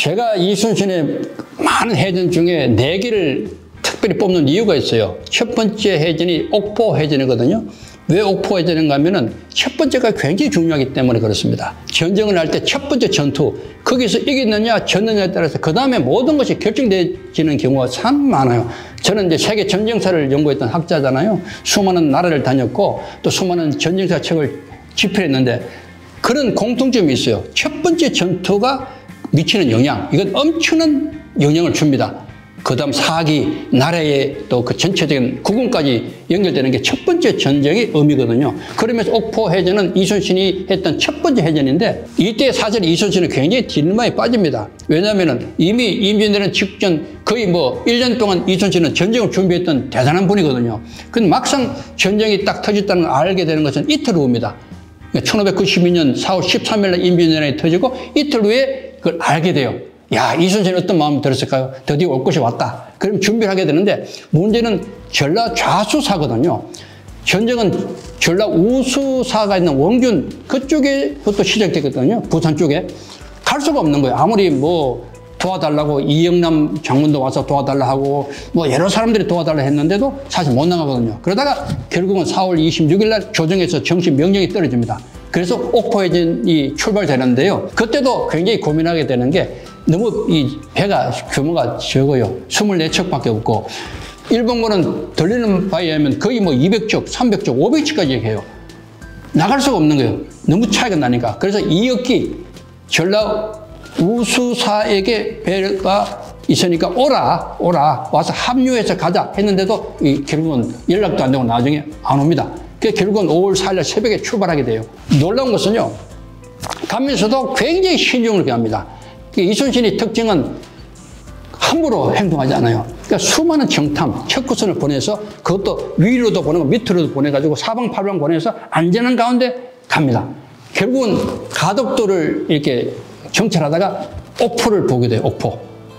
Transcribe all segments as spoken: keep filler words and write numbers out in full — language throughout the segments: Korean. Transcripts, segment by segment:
제가 이순신의 많은 해전 중에 네 개를 특별히 뽑는 이유가 있어요. 첫 번째 해전이 옥포 해전이거든요. 왜 옥포 해전인가 하면은 첫 번째가 굉장히 중요하기 때문에 그렇습니다. 전쟁을 할 때 첫 번째 전투, 거기서 이기느냐 졌느냐에 따라서 그 다음에 모든 것이 결정되지는 경우가 참 많아요. 저는 이제 세계 전쟁사를 연구했던 학자잖아요. 수많은 나라를 다녔고 또 수많은 전쟁사 책을 집필했는데 그런 공통점이 있어요. 첫 번째 전투가 미치는 영향, 이건 엄청난 영향을 줍니다. 그 다음 사기, 나라의 또 그 전체적인 국운까지 연결되는 게 첫 번째 전쟁의 의미거든요. 그러면서 옥포 해전은 이순신이 했던 첫 번째 해전인데 이때 사실 이순신은 굉장히 딜레마에 빠집니다. 왜냐하면 이미 임진왜란 직전 거의 뭐 일 년 동안 이순신은 전쟁을 준비했던 대단한 분이거든요. 근데 막상 전쟁이 딱 터졌다는 걸 알게 되는 것은 이틀 후입니다. 천오백구십이 년 사월 십삼일 날 임진왜란이 터지고 이틀 후에 그걸 알게 돼요. 야, 이순신이 어떤 마음이 들었을까요? 드디어 올 것이 왔다. 그럼 준비를 하게 되는데 문제는 전라 좌수사거든요. 전쟁은 전라 우수사가 있는 원균 그쪽에부터 시작됐거든요. 부산 쪽에. 갈 수가 없는 거예요. 아무리 뭐 도와달라고 이영남 장군도 와서 도와달라 하고 뭐 여러 사람들이 도와달라 했는데도 사실 못 나가거든요. 그러다가 결국은 사월 이십육일 날 조정에서 정식 명령이 떨어집니다. 그래서 옥포해전이 출발되는데요. 그때도 굉장히 고민하게 되는 게 너무 이 배가 규모가 적어요. 이십사 척밖에 없고 일본군은 들리는 바에 의하면 거의 뭐 이백 척, 삼백 척, 오백 척까지 해요. 나갈 수가 없는 거예요. 너무 차이가 나니까. 그래서 이역기 전라 우수사에게 배가 있으니까 오라, 오라, 와서 합류해서 가자 했는데도 이 결국은 연락도 안 되고 나중에 안 옵니다. 그래서 결국은 오월 사일 날 새벽에 출발하게 돼요. 놀라운 것은요, 가면서도 굉장히 신중을 기합니다. 이순신의 특징은 함부로 행동하지 않아요. 그러니까 수많은 정탐, 척구선을 보내서 그것도 위로도 보내고 밑으로도 보내가지고 사방팔방 보내서 안전한 가운데 갑니다. 결국은 가덕도를 이렇게 정찰하다가 옥포를 보게 돼요. 옥포.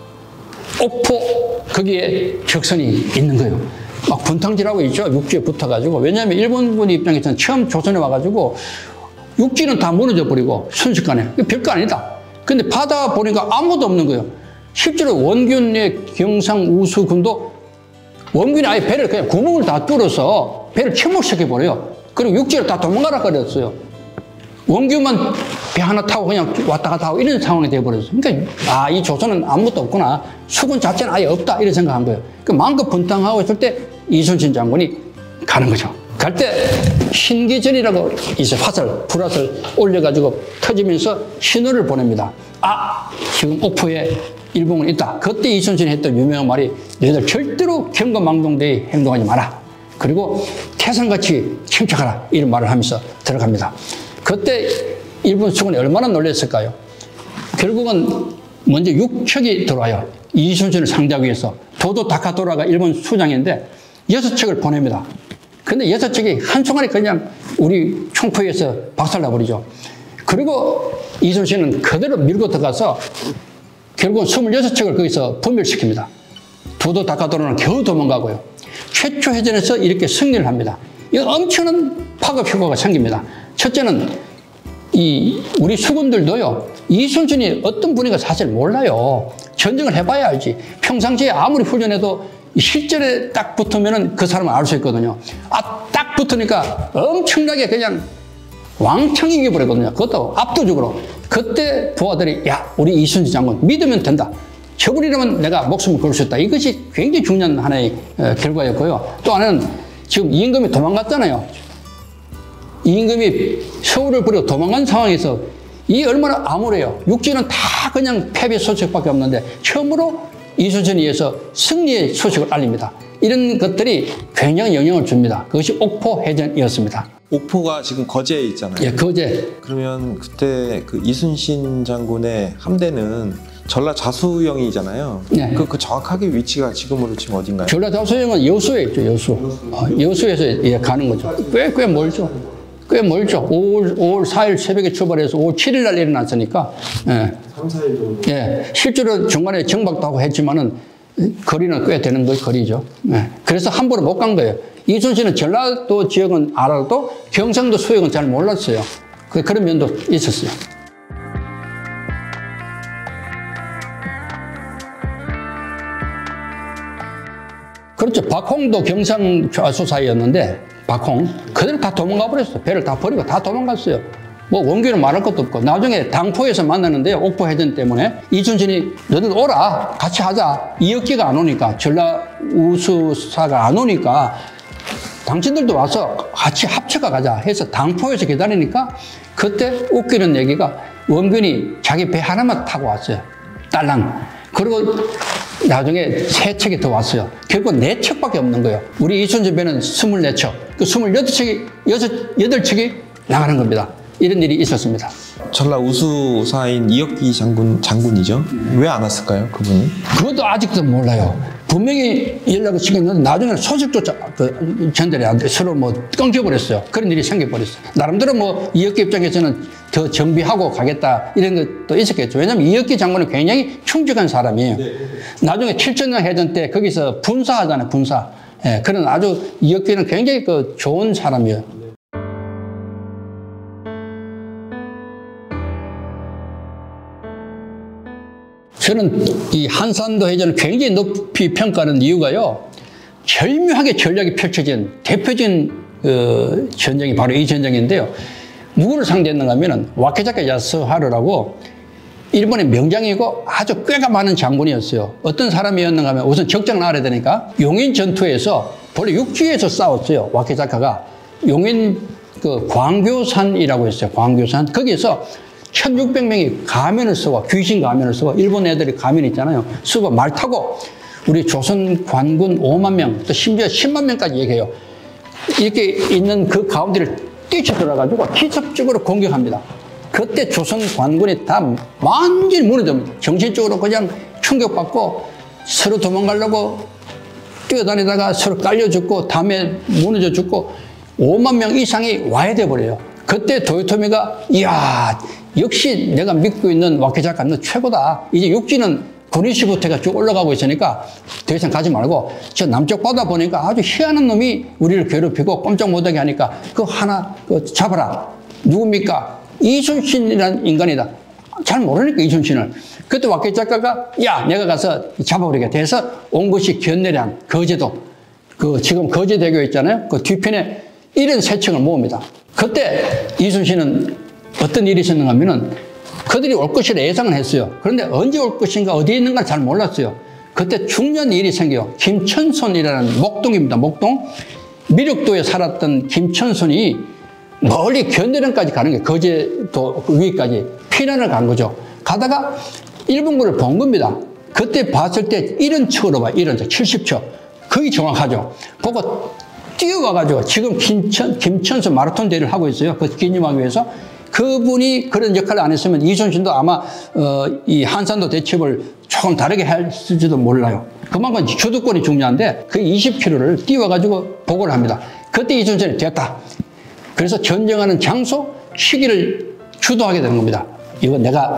옥포 거기에 적선이 있는 거예요. 막 분탕질하고 있죠. 육지에 붙어가지고. 왜냐하면 일본군의 입장에서는 처음 조선에 와가지고 육지는 다 무너져 버리고 순식간에. 별거 아니다. 근데 바다 보니까 아무도 없는 거예요. 실제로 원균의 경상 우수군도 원균이 아예 배를 그냥 구멍을 다 뚫어서 배를 침몰시켜버려요. 그리고 육지로 다 도망가라 그랬어요. 원균만 배 하나 타고 그냥 왔다 갔다 하고 이런 상황이 되어버렸어요. 그러니까 아, 이 조선은 아무것도 없구나. 수군 자체는 아예 없다. 이런 생각한 거예요. 그 마음껏 분탕하고 있을 때 이순신 장군이 가는 거죠. 갈 때 신기전이라고 있어요. 화살, 불화살 올려가지고 터지면서 신호를 보냅니다. 아, 지금 옥포에 일본군이 있다. 그때 이순신이 했던 유명한 말이 너희들 절대로 경거망동대에 행동하지 마라. 그리고 태산같이 침착하라. 이런 말을 하면서 들어갑니다. 그때 일본 수군이 얼마나 놀랐을까요? 결국은 먼저 육 척이 들어와요. 이순신을 상대하기 위해서. 도도 다카도라가 일본 수장인데 여섯 척을 보냅니다. 근데 여섯 척이 한순간에 그냥 우리 총포에서 박살나버리죠. 그리고 이순신은 그대로 밀고 들어가서 결국은 스물여섯 척을 거기서 분멸시킵니다. 도도 다카도라는 겨우 도망가고요. 최초 해전에서 이렇게 승리를 합니다. 이 엄청난 파급 효과가 생깁니다. 첫째는 이 우리 수군들도요, 이순신이 어떤 분인가 사실 몰라요. 전쟁을 해봐야 알지. 평상시에 아무리 훈련해도 실전에 딱 붙으면 그 사람을 알 수 있거든요. 아, 딱 붙으니까 엄청나게 그냥 왕창 이겨버리거든요. 그것도 압도적으로. 그때 부하들이 야, 우리 이순신 장군 믿으면 된다. 저분이라면 내가 목숨을 걸 수 있다. 이것이 굉장히 중요한 하나의 결과였고요. 또 하나는 지금 이임금이 도망갔잖아요. 이임금이 서울을 버리고 도망간 상황에서 이 얼마나 암울해요. 육지는 다 그냥 패배 소식밖에 없는데 처음으로 이순신에 의해서 승리의 소식을 알립니다. 이런 것들이 굉장히 영향을 줍니다. 그것이 옥포 해전이었습니다. 옥포가 지금 거제에 있잖아요. 예, 거제. 그러면 그때 그 이순신 장군의 함대는 전라 자수영이잖아요. 예. 그, 그 정확하게 위치가 지금으로 치면 어딘가요? 전라 자수영은 여수에 있죠, 여수. 어, 여수에서 예, 가는 거죠. 꽤, 꽤 멀죠. 꽤 멀죠. 오월, 오월 사일 새벽에 출발해서 오월 칠일 날 일어났으니까. 예. 삼, 사일 정도. 예. 실제로 중간에 정박도 하고 했지만은 거리는 꽤 되는 거 거리죠. 예. 그래서 함부로 못 간 거예요. 이순신은 전라도 지역은 알아도 경상도 수역은 잘 몰랐어요. 그런 면도 있었어요. 그렇죠. 박홍도 경상 좌수사였는데 박홍 그대로 다 도망가 버렸어. 배를 다 버리고 다 도망갔어요. 뭐 원규는 말할 것도 없고 나중에 당포에서 만나는데요. 옥포해전 때문에 이순신이 너들 오라 같이 하자. 이혁기가 안 오니까 전라 우수사가 안 오니까 당신들도 와서 같이 합쳐가 가자 해서 당포에서 기다리니까 그때 웃기는 얘기가 원균이 자기 배 하나만 타고 왔어요. 딸랑. 그리고 나중에 세 척이 더 왔어요. 결국 네 척밖에 없는 거예요. 우리 이순신 배는 스물네 척. 그 스물여덟 척이, 여섯, 여덟 척이 나가는 겁니다. 이런 일이 있었습니다. 전라 우수사인 이혁기 장군, 장군이죠. 왜 안 왔을까요, 그분이? 그것도 아직도 몰라요. 분명히 연락을 시켰는데 나중에는 소식조차 그 전달이 안 돼. 서로 뭐 끊겨버렸어요. 그런 일이 생겨버렸어요. 나름대로 뭐 이혁기 입장에서는 더 정비하고 가겠다 이런 것도 있었겠죠. 왜냐하면 이혁기 장군은 굉장히 충직한 사람이에요. 네. 나중에 칠천년 해전 때 거기서 분사하잖아요. 분사. 예, 그런 아주 이혁기는 굉장히 그 좋은 사람이에요. 저는 이 한산도 해전을 굉장히 높이 평가하는 이유가요. 절묘하게 전략이 펼쳐진 대표적인 어, 전쟁이 바로 이 전쟁인데요. 누구를 상대했는가 하면은 와케자카 야스하루라고 일본의 명장이고 아주 꾀가 많은 장군이었어요. 어떤 사람이었는가 하면 우선 적장을 알아야 되니까 용인 전투에서 원래 육지에서 싸웠어요. 와케자카가 용인 그 광교산이라고 했어요. 광교산. 거기에서 천육백 명이 가면을 쓰고 귀신 가면을 쓰고 일본 애들이 가면 있잖아요. 쓰고 말 타고 우리 조선 관군 오만 명 또 심지어 십만 명까지 얘기해요. 이렇게 있는 그 가운데를 뛰쳐들어가지고 기습적으로 공격합니다. 그때 조선 관군이 다 완전히 무너집니다. 정신적으로 그냥 충격받고 서로 도망가려고 뛰어다니다가 서로 깔려 죽고 다음에 무너져 죽고 오만 명 이상이 와야 돼버려요. 그때 도요토미가 이야 역시 내가 믿고 있는 와케자카는 최고다. 이제 육지는 군위시부터가 쭉 올라가고 있으니까 더 이상 가지 말고 저 남쪽 바다 보니까 아주 희한한 놈이 우리를 괴롭히고 꼼짝 못하게 하니까 그거 하나 그거 잡아라. 누굽니까? 이순신이라는 인간이다. 잘 모르니까 이순신을. 그때 와케자카가 야 내가 가서 잡아버리겠다 해서 온 것이 견내량, 거제도. 그 지금 거제대교 있잖아요. 그 뒤편에 칠십삼 척을 모읍니다. 그때 이순신은 어떤 일이 있었는가 하면은 그들이 올 것이라 예상을 했어요. 그런데 언제 올 것인가 어디에 있는가 잘 몰랐어요. 그때 중요한 일이 생겨요. 김천손이라는 목동입니다. 목동. 미륵도에 살았던 김천손이 멀리 견대령까지 가는 게 거제도 위까지 피난을 간 거죠. 가다가 일본군을 본 겁니다. 그때 봤을 때 일흔 척으로 봐요. 일흔 척, 칠십 척. 거의 정확하죠. 보고 뛰어와가지고 지금 김천, 김천손 마라톤 대회를 하고 있어요. 그 기념하기 위해서. 그분이 그런 역할을 안 했으면 이순신도 아마 어, 이 한산도 대첩을 조금 다르게 했을지도 몰라요. 그만큼 주도권이 중요한데 그 이십 킬로미터를 뛰어가지고 보고를 합니다. 그때 이순신이 됐다. 그래서 전쟁하는 장소, 시기를 주도하게 되는 겁니다. 이건 내가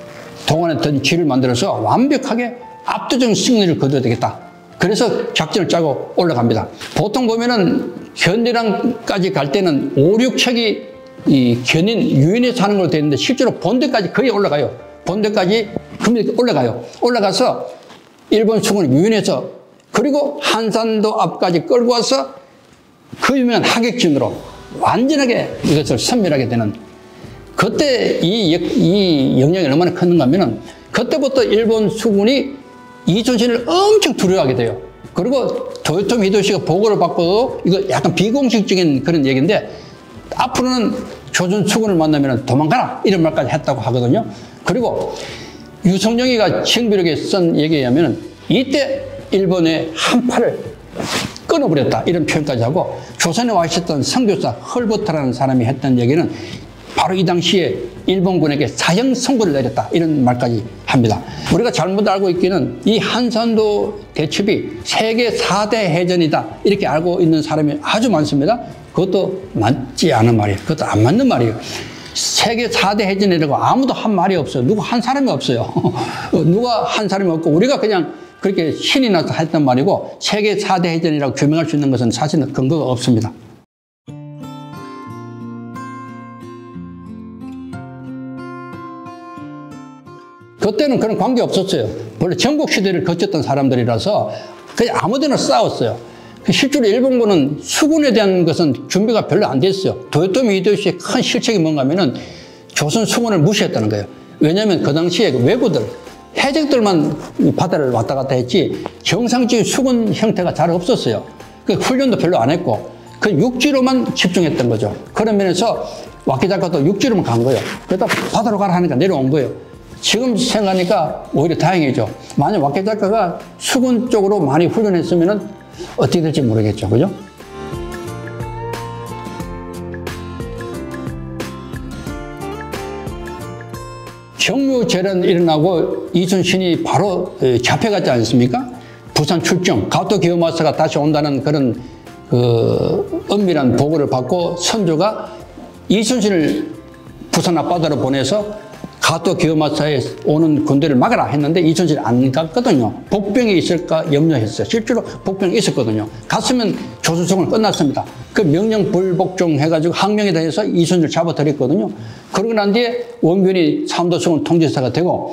동원했던 지를 만들어서 완벽하게 압도적인 승리를 거둬야 되겠다. 그래서 작전을 짜고 올라갑니다. 보통 보면은 견대랑까지 갈 때는 오, 육 척이 이 견인, 유인해서 하는 걸로 되어 있는데 실제로 본대까지 거의 올라가요. 본대까지 올라가요. 올라가서 일본 수군을 유인해서 그리고 한산도 앞까지 끌고 와서 그 유명한 하객진으로 완전하게 이것을 섬멸하게 되는 그때 이, 이 영향이 얼마나 컸는가 하면은 그때부터 일본 수군이 이순신을 엄청 두려워하게 돼요. 그리고 도요토미 히데요시가 보고를 받고도 이거 약간 비공식적인 그런 얘기인데 앞으로는 조선 수군을 만나면 도망가라 이런 말까지 했다고 하거든요. 그리고 유성룡이가 징비록에 쓴 얘기에 의하면 이때 일본의 한 팔을 끊어버렸다 이런 표현까지 하고 조선에 와 있었던 선교사 헐버트라는 사람이 했던 얘기는 바로 이 당시에 일본군에게 사형 선고를 내렸다 이런 말까지 합니다. 우리가 잘못 알고 있기는 이 한산도 대첩이 세계 사 대 해전이다 이렇게 알고 있는 사람이 아주 많습니다. 그것도 맞지 않은 말이에요. 그것도 안 맞는 말이에요. 세계 사 대 해전이라고 아무도 한 말이 없어요. 누구 한 사람이 없어요. 누가 한 사람이 없고 우리가 그냥 그렇게 신이 나서 했단 말이고 세계 사 대 해전이라고 규명할 수 있는 것은 사실은 근거가 없습니다. 그때는 그런 관계 없었어요. 원래 전국 시대를 거쳤던 사람들이라서 그냥 아무데나 싸웠어요. 실제로 일본군은 수군에 대한 것은 준비가 별로 안 됐어요. 도요토미 히데요시의 큰 실책이 뭔가 하면은 조선 수군을 무시했다는 거예요. 왜냐하면 그 당시에 외구들, 해적들만 바다를 왔다 갔다 했지 정상적인 수군 형태가 잘 없었어요. 그 훈련도 별로 안 했고 그 육지로만 집중했던 거죠. 그런 면에서 와키자카도 육지로만 간 거예요. 그러다 바다로 가라 하니까 내려온 거예요. 지금 생각하니까 오히려 다행이죠. 만약 와키자카가 수군 쪽으로 많이 훈련했으면 어떻게 될지 모르겠죠. 그죠? 정묘재련이 일어나고 이순신이 바로 잡혀갔지 않습니까? 부산 출정, 가토 기요마사가 다시 온다는 그런 그 은밀한 보고를 받고 선조가 이순신을 부산 앞바다로 보내서 가토 기요마사에 오는 군대를 막아라 했는데 이순신이 안 갔거든요. 복병이 있을까 염려했어요. 실제로 복병이 있었거든요. 갔으면 조선성은 끝났습니다. 그 명령 불복종 해가지고 항명에 대해서 이순신을 잡아들였거든요. 그러고 난 뒤에 원균이 삼도수군 통지사가 되고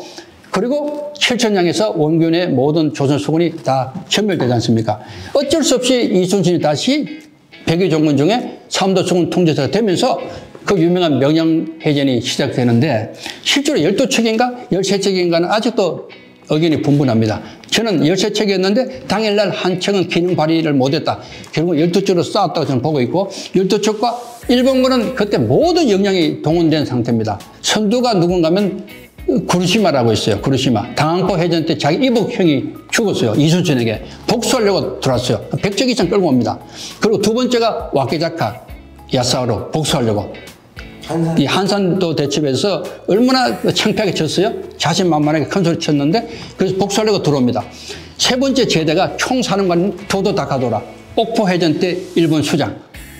그리고 칠천량에서 원균의 모든 조선수군이 다 전멸되지 않습니까? 어쩔 수 없이 이순신이 다시 백의종군 중에 삼도수군 통지사가 되면서 그 유명한 명량해전이 시작되는데 실제로 열두 척인가 열세 척인가는 아직도 의견이 분분합니다. 저는 열세 척이었는데 당일날 한 척은 기능 발휘를 못했다. 결국 열두 척으로 싸웠다고 저는 보고 있고 열두 척과 일본군은 그때 모든 역량이 동원된 상태입니다. 선두가 누군가 하면 구르시마라고 있어요. 구르시마. 당항포 해전 때 자기 이복 형이 죽었어요. 이순신에게. 복수하려고 들어왔어요. 백 척 이상 끌고 옵니다. 그리고 두 번째가 와키자카 야사오로 복수하려고. 한산. 이 한산도 대첩에서 얼마나 창피하게 쳤어요? 자신만만하게 큰 소리 쳤는데 그래서 복수하려고 들어옵니다. 세 번째 제대가 총사령관 도도 다카도라. 옥포 해전 때 일본 수장.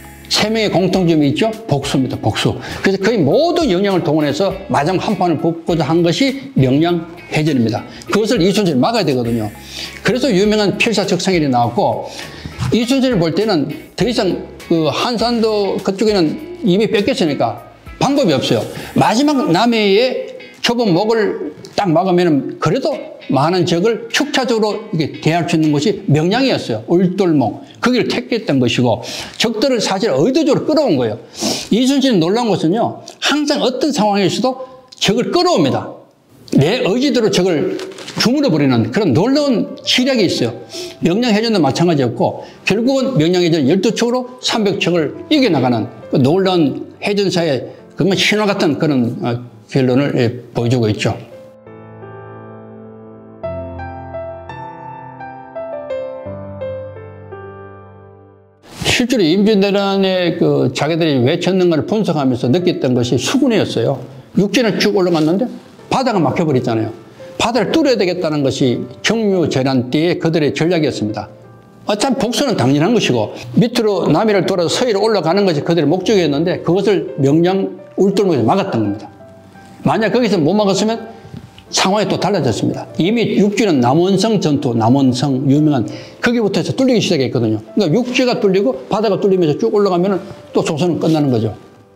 세 명의 공통점이 있죠? 복수입니다. 복수. 그래서 거의 모든 역량을 동원해서 마지막 한 판을 붙고자 한 것이 명량해전입니다. 그것을 이순신이 막아야 되거든요. 그래서 유명한 필사적상일이 나왔고 이순신을 볼 때는 더 이상 그 한산도 그쪽에는 이미 뺏겼으니까 방법이 없어요. 마지막 남해의 좁은 목을 딱 막으면 그래도 많은 적을 축차적으로 이게 대할 수 있는 것이 명량이었어요. 울돌목. 거기를 택했던 것이고 적들을 사실 의도적으로 끌어온 거예요. 이순신이 놀라운 것은요. 항상 어떤 상황에서도 적을 끌어옵니다. 내 의지대로 적을 주물러버리는 그런 놀라운 시력이 있어요. 명량해전도 마찬가지였고 결국은 명량해전 열두 척으로 삼백 척을 이겨나가는 그 놀라운 해전사의 정말 신화 같은 그런 결론을 보여주고 있죠. 실제로 임진왜란에 그 자기들이 왜 쳤는가를 분석하면서 느꼈던 것이 수군이었어요. 육지는 쭉 올라갔는데 바다가 막혀버렸잖아요. 바다를 뚫어야 되겠다는 것이 정묘재란 때의 그들의 전략이었습니다. 어차피 복수는 당연한 것이고 밑으로 남해를 돌아서 서해로 올라가는 것이 그들의 목적이었는데 그것을 명량 울돌목에서 막았던 겁니다. 만약 거기서 못 막았으면 상황이 또 달라졌습니다. 이미 육지는 남원성 전투, 남원성 유명한 거기부터 해서 뚫리기 시작했거든요. 그러니까 육지가 뚫리고 바다가 뚫리면서 쭉 올라가면 또 조선은 끝나는 거죠.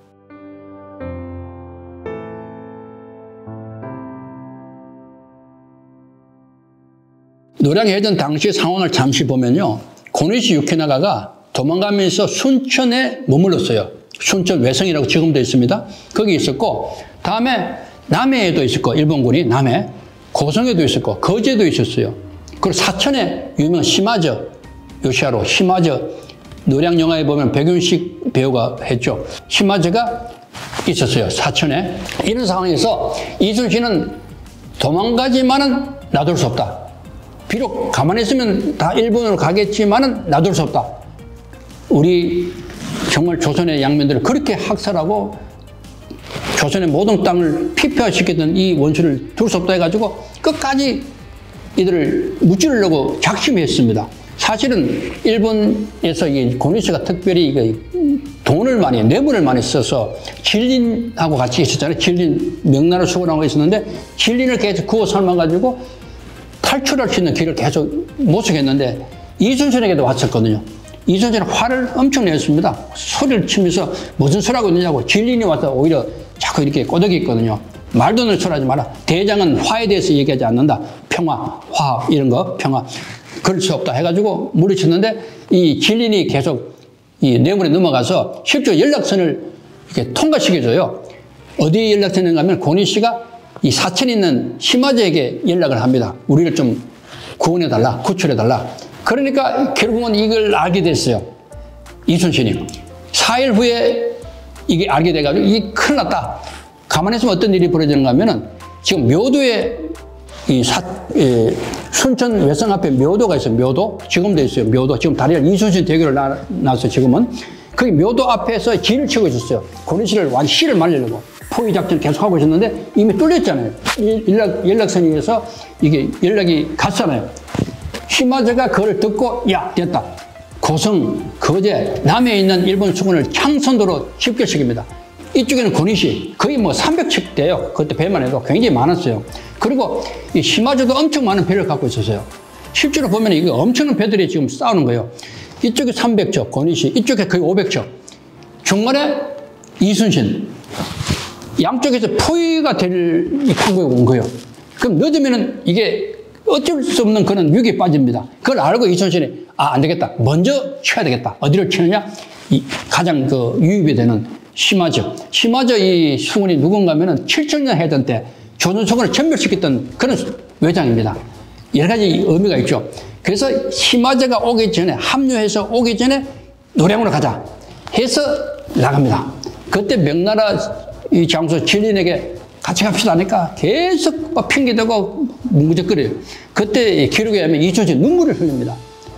노량해전 당시 상황을 잠시 보면요. 고니시 유키나가가 도망가면서 순천에 머물렀어요. 순천 외성이라고 지금도 있습니다. 거기 있었고 다음에 남해에도 있었고 일본군이 남해, 고성에도 있었고 거제도 있었어요. 그리고 사천에 유명한 시마저, 요시하로 시마저 노량 영화에 보면 백윤식 배우가 했죠. 시마저가 있었어요. 사천에. 이런 상황에서 이순신은 도망가지만은 놔둘 수 없다. 비록 가만히 있으면 다 일본으로 가겠지만은 놔둘 수 없다. 우리 정말 조선의 양면들을 그렇게 학살하고 조선의 모든 땅을 피폐화시켰던 이 원수를 둘 수 없다 해가지고 끝까지 이들을 무찌르려고 작심했습니다. 사실은 일본에서 이 고니시가 특별히 돈을 많이, 뇌물을 많이 써서 진린하고 같이 있었잖아요. 진린, 명나라 수군하고 있었는데 진린을 계속 구워 삶아가지고 탈출할 수 있는 길을 계속 모색했는데 이순신에게도 왔었거든요. 이순신은 화를 엄청 냈습니다. 소리를 치면서 무슨 소리하고 있느냐고 진린이 와서 오히려 자꾸 이렇게 꼬덕이 있거든요. 말도 늘 소리하지 마라. 대장은 화에 대해서 얘기하지 않는다. 평화, 화 이런 거 평화. 그럴 수 없다 해가지고 물리쳤는데 이 진린이 계속 이 뇌물에 넘어가서 실제로 연락선을 이렇게 통과시켜줘요. 어디 연락선인가 하면 고니 씨가 이 사천에 있는 심화제에게 연락을 합니다. 우리를 좀 구원해달라, 구출해달라. 그러니까 결국은 이걸 알게 됐어요. 이순신이. 사 일 후에 이게 알게 돼가지고 이게 큰일 났다. 가만히 있으면 어떤 일이 벌어지는가 하면은 지금 묘도에 이 사, 이 순천 외성 앞에 묘도가 있어요. 묘도. 지금도 있어요. 묘도. 지금 다리를 이순신 대교를 놔서 지금은. 거기 묘도 앞에서 진을 치고 있었어요. 고니 씨를 완전 씨를 말리려고. 포위 작전을 계속 하고 있었는데 이미 뚫렸잖아요. 연락, 연락선에 의해서 이게 연락이 갔잖아요. 심화제가 그걸 듣고, 야, 됐다. 고성, 거제, 남해에 있는 일본 수군을 창선도로 집결시킵니다. 이쪽에는 고니 씨, 거의 뭐 삼백 척 돼요. 그때 배만 해도 굉장히 많았어요. 그리고 이 심화제도 엄청 많은 배를 갖고 있었어요. 실제로 보면 이게 엄청난 배들이 지금 싸우는 거예요. 이쪽에 삼백 척, 고니 씨, 이쪽에 거의 오백 척. 중간에 이순신. 양쪽에서 포위가 될 판국에 온 거예요. 그럼 늦으면은 이게 어쩔 수 없는 그런 위기에 빠집니다. 그걸 알고 이순신이 아, 안 되겠다. 먼저 쳐야 되겠다. 어디를 치느냐? 이 가장 그 유입이 되는 심화저. 심화저 이 수군이 누군가 하면은 칠천 년 해전 때 조선수군을 전멸시켰던 그런 외장입니다. 여러 가지 의미가 있죠. 그래서 심화저가 오기 전에, 합류해서 오기 전에 노량으로 가자 해서 나갑니다. 그때 명나라 이 장수 진린에게 같이 갑시다 하니까 계속 막 핑계대고 뭉구적거려요. 그때 기록에 의하면 이순신이 눈물을 흘립니다.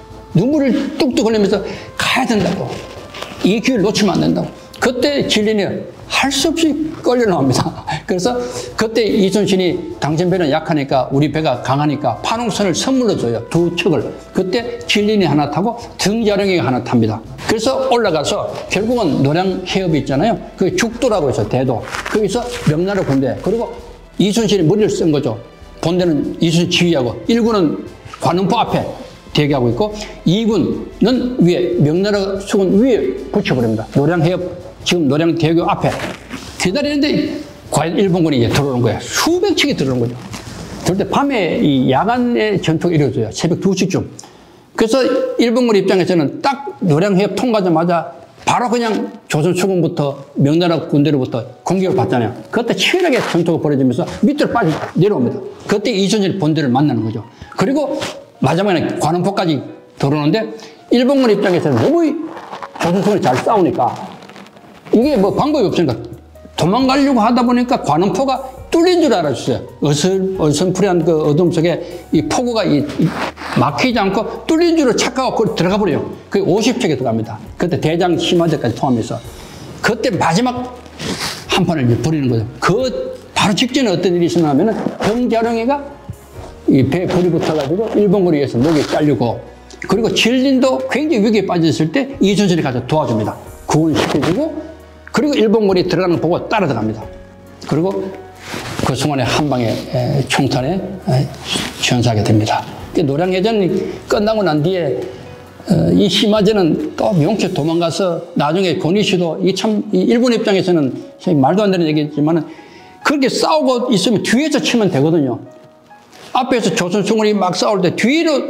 눈물을 뚝뚝 흘리면서 가야 된다고. 이 기회를 놓치면 안 된다고. 그때 진린이 할 수 없이 끌려 나옵니다. 그래서 그때 이순신이 당신 배는 약하니까 우리 배가 강하니까 판홍선을 선물로 줘요. 두 척을. 그때 진린이 하나 타고 등자령이 하나 탑니다. 그래서 올라가서 결국은 노량 해협이 있잖아요. 그 죽도라고 해서 대도. 거기서 명나라 군대. 그리고 이순신이 머리를 쓴 거죠. 본대는 이순신 지휘하고 일 군은 관음포 앞에 대기하고 있고 이 군은 위에 명나라 수군 위에 붙여버립니다. 노량 해협 지금 노량 대교 앞에 기다리는데 과연 일본군이 이제 들어오는 거예요. 수백 척이 들어오는 거죠. 그럴 때 밤에 이 야간에 전투가 이루어져요. 새벽 두 시쯤. 그래서 일본군 입장에서는 딱 노량 해협 통과하자마자 바로 그냥 조선 수군부터 명나라 군대로부터 공격을 받잖아요. 그때 치열하게 전투가 벌어지면서 밑으로 빠져 내려옵니다. 그때 이순신 본대를 만나는 거죠. 그리고 마지막에 관음포까지 들어오는데 일본군 입장에서는 너무 조선 수군이 잘 싸우니까 이게 뭐 방법이 없으니까 도망가려고 하다 보니까 관음포가 뚫린 줄 알았어요. 어슬, 어슴푸레한 그 어둠 속에 이 포구가 이, 이 막히지 않고 뚫린 줄을 착각하고 들어가 버려요. 그게 오십 척이 들어갑니다. 그때 대장 심화제까지 통하면서. 그때 마지막 한 판을 벌이는 거죠. 그 바로 직전에 어떤 일이 있었냐면은 병자룡이가 이 배에 불이 붙어가지고 일본군에 의해서 목이 잘리고 그리고 진린도 굉장히 위기에 빠졌을 때 이순신이 가서 도와줍니다. 구원시켜주고 그리고 일본군이 들어가는 거 보고 따라 들어갑니다. 그리고 그 순간에 한 방에 총탄에 전사하게 됩니다. 노량해전이 끝나고 난 뒤에 이 심화제는 또 용케 도망가서 나중에 고니 씨도 이 참 일본 입장에서는 말도 안 되는 얘기지만 그렇게 싸우고 있으면 뒤에서 치면 되거든요. 앞에서 조선 수군이 막 싸울 때 뒤로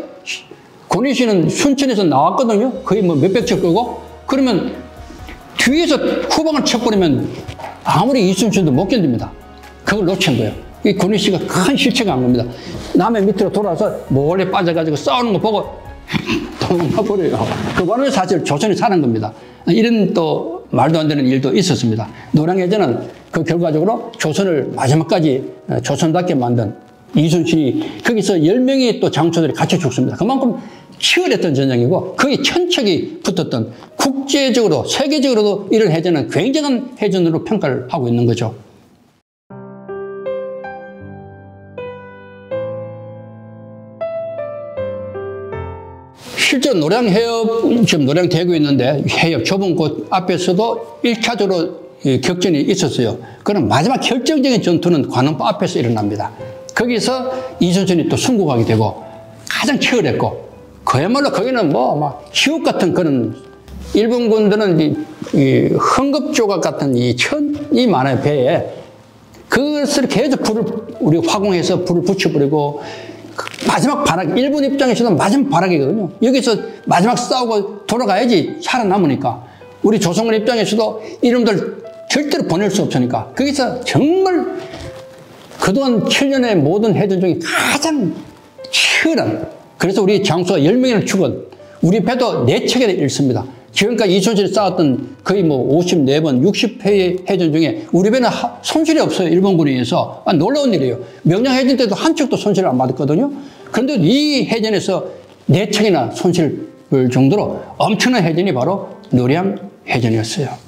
고니 씨는 순천에서 나왔거든요. 거의 뭐 몇백 척 끌고 그러면 뒤에서 후방을 쳐버리면 아무리 이순신도 못 견딥니다. 그걸 놓친 거예요. 이 고니 씨가 큰 실체가 한 겁니다. 남의 밑으로 돌아서 몰래 빠져가지고 싸우는 거 보고 도망가 버려요. 그 바로 사실 조선이 사는 겁니다. 이런 또 말도 안 되는 일도 있었습니다. 노량해전은 그 결과적으로 조선을 마지막까지 조선답게 만든 이순신이 거기서 열 명의 또 장초들이 같이 죽습니다. 그만큼 치열했던 전쟁이고 거의 천척이 붙었던 국제적으로 세계적으로도 이런 해전은 굉장한 해전으로 평가를 하고 있는 거죠. 실제 노량 해협, 지금 노량 대교에 있는데 해협 좁은 곳 앞에서도 일 차적으로 격전이 있었어요. 그럼 마지막 결정적인 전투는 관음포 앞에서 일어납니다. 거기서 이순신이 또 승국하게 되고 가장 치열했고 그야말로 거기는 뭐 막 지옥 같은 그런 일본 군들은 이, 이 흥급조각 같은 이 천이 많아요 배에. 그것을 계속 불을 우리 화공해서 불을 붙여버리고 마지막 발악, 일본 입장에서도 마지막 발악이거든요. 여기서 마지막 싸우고 돌아가야지 살아남으니까. 우리 조선군 입장에서도 이놈들 절대로 보낼 수 없으니까. 거기서 정말 그동안 칠 년의 모든 해전 중에 가장 치열한, 그래서 우리 장수가 열 명이나 죽은, 우리 배도 네 척이나 잃습니다. 지금까지 이순신이 싸웠던 거의 뭐 오십사 번, 육십 회의 해전 중에 우리 배는 하, 손실이 없어요. 일본군에 의해서. 아, 놀라운 일이에요. 명량해전 때도 한 척도 손실을 안 받았거든요. 그런데 이 해전에서 네 척이나 손실 볼 정도로 엄청난 해전이 바로 노량 해전이었어요.